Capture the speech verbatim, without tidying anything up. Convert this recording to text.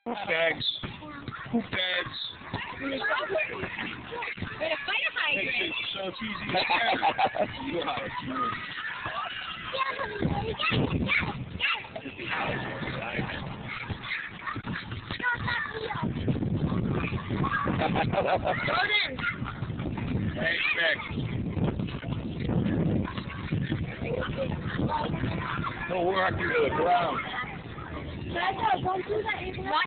Poop bags. Poop bags. With a fire hydrant. So it's easy to you are. Jordan. Hey, back. No work to the ground. Don't do that.